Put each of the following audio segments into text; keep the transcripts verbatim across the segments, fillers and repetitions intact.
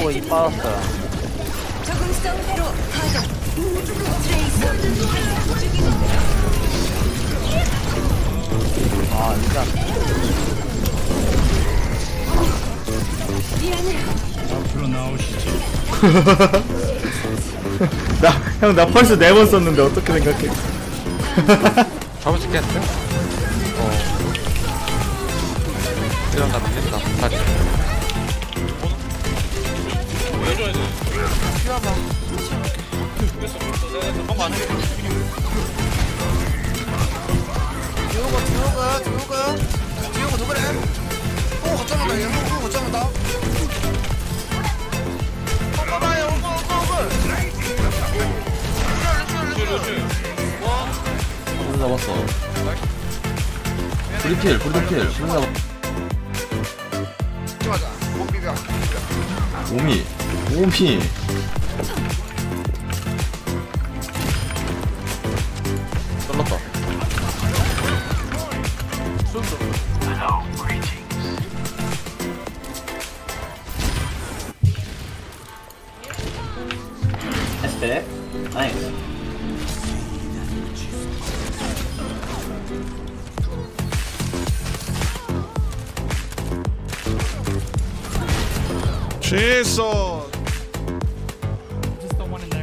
또 입 빠졌어요. 아 일단 앞으로 나오시지. 나, 형, 나 펄스 네 번 썼는데 어떻게 생각해? 잡을 수 있겠는데? 어. 이런 나 되겠다. 다시. 왜 해줘야 돼? 필요하다. 됐어, 됐어. 내가 너무 안 해. 듀오가 듀오가 듀오가 듀오가 누구래? 오 거점이다 얘. 오 거점이다. 봐봐요. 오고 오고 오고. 불 잡았어. 브리필, 브리필. 불 잡았어. 맞아. 목 비벼. 오미. 오미. 잘랐다. 에스펙 나이스. 제이슨. Just the one in there.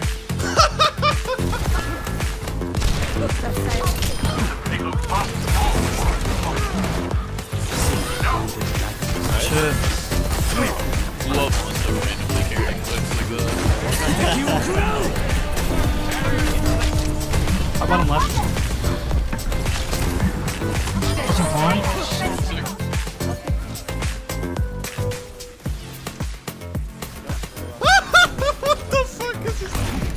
Love when the randomly carrying clicks like that. How about him left? Pushing point. What the fuck is this?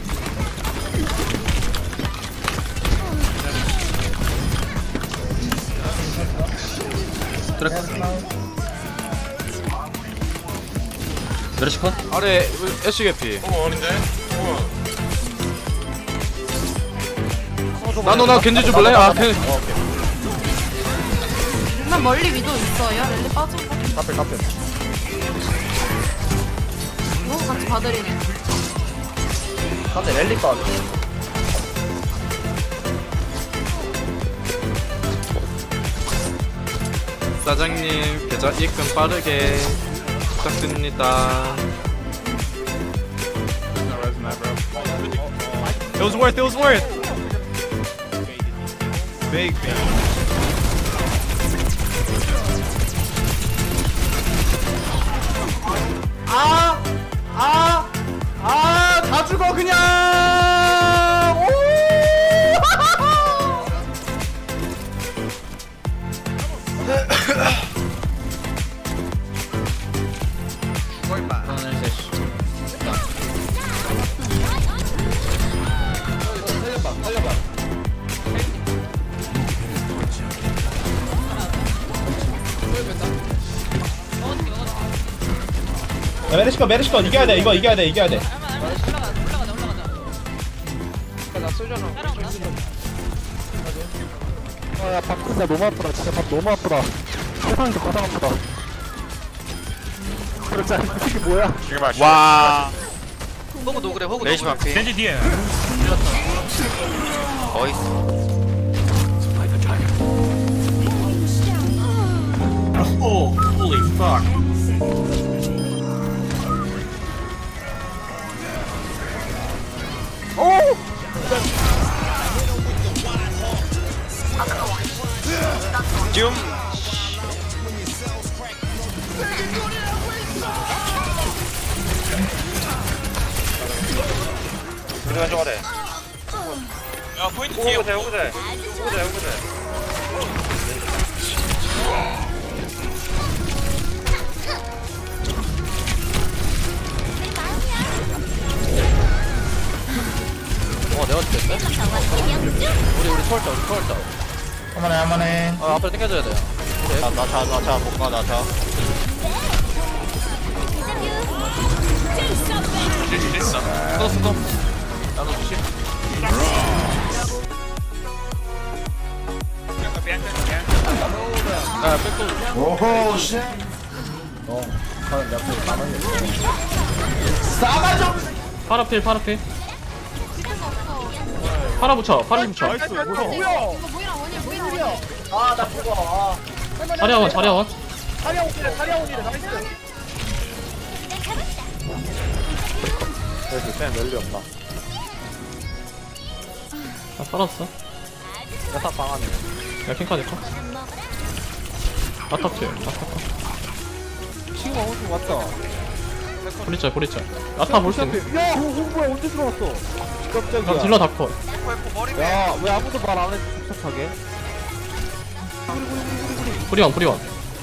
트랙. 메르시 컷? 아래, 애쉬 개피. 어머, 어린데? 나노, 나 겐지 줘볼래? 아, 겐 난 멀리 위도 있어요. 랠리 빠진 거. 카페 카페. 이거 같이 봐드리네. 근데 랠리 빠. 사장님, 계좌 입금 빠르게 부탁드립니다. It was worth. It was worth. Big, big. 아! 아! 아! 다 죽어, 그냥! 오! 야, 메르시컷, 메르시컷. 이겨야 돼, 이거 이겨야 돼, 이겨야 돼. 야 바꾼다 너무 아프다. 진짜 밥 너무 아프다. 세상에서 가장 아프다. 그렇지 않아. 이게 뭐야? 지금 마시. 와. 호구 노그래 호구 레이시 노그래. 방피. Zenji 뒤에. 어이. Oh, holy fuck. 줌. 우리가 좋아해. 야, 포인트 뒤에. 호구대, 호구대. 호구대, 호구대. 어, 내가 죽겠네? 우리, 우리 초월자, 우리 초월자. 한번에, 한번에. 어, 앞으로 당겨줘야 돼요. 나 나 자 나 자 못 가 나 자. 됐어. 끊었어, 끊었어. 나도 조심. 아, 백도. 오호, 씨. 어. 파라필 파라필 파라 붙여 파라 붙여 이거 모이랑 원일 모이랑 원일. 자리아원 자리아원 그래도 그냥 멜리 없다. 나 살았어 야타 방 안에. 야 킹카드 컷 아탑필 아탑 친구가 오신 거 맞다. 브리짤 브리짤 아타 볼 수 있네 야, 홍보야 언제 들어왔어? 난 깜짝이야. 딜러 다컷 머리 위 야, 왜 아무도 말 안 했어? 착하게. 브리원 브리원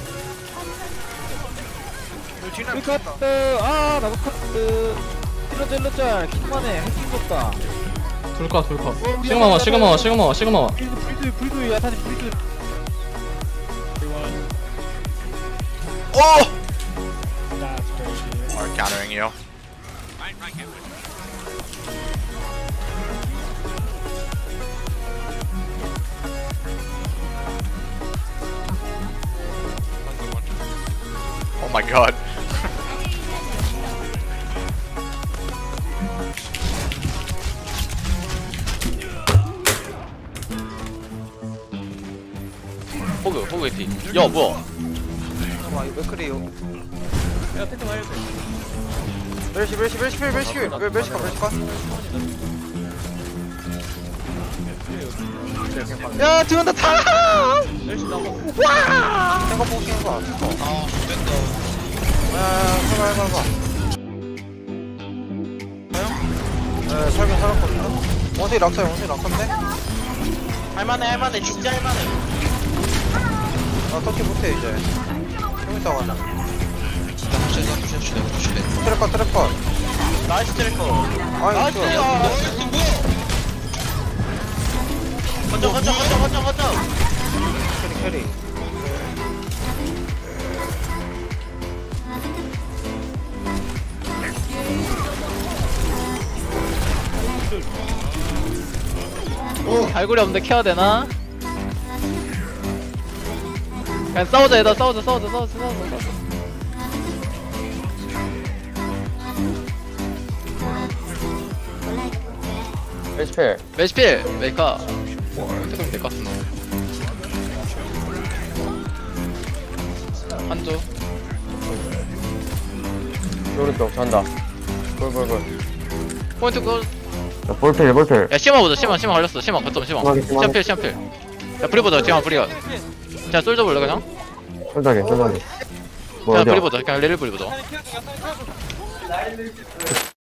우리 카트. 아, 나도 카트. 찔러져, 찔러져. 킹만해. 해킹 줬다. 둘컷 둘컷 시그마와 시그마와 시그마와 시그마와 불도, 불도, 불도, 야타니 불도. Are countering you. Oh my god. 호그 호그 에피. 야 뭐야? 와 이거 맥크리요 멜시 멜시 멜시 필 멜시 필 멜- 멜시 컷 멜시 컷 야, 들어온다, 타! 와! 생각 보고 끼는 거야. 아, 됐다. 야, 해봐, 해봐, 해봐. 네, 살긴 살았거든요. 원숭이 낙사야, 원숭이 낙사인데? 할만해, 할만해, 진짜 할만해. 나 터치 못해, 이제. 좀 이따 가자. 트래커, 트래커. 나이스 트래커. 아이, 나이스, 좋아. 아, 거점, 거점, 거점, 거점, 거점. 캐리, 캐리. 갈고리 없는데 케어 되나? 그냥 싸우자 얘들아 싸우자 싸우자 싸우자 싸우자 싸우자. 메시필 메시필 메이카 이렇게 되면 될것 같은데. 한조 오른쪽 잔다 볼볼볼 포인트 고. 볼필 볼필 야 시마 보자 시마 시마 걸렸어 시마 거점 시마 심하게, 심하게. 시암필 시암필. 야 브리 보자 지금 브리가 그냥 솔져 볼래 그냥? 솔직하게 솔직하게 뭐 그냥 어디야 브리 보자 그냥 레일 브리 보자.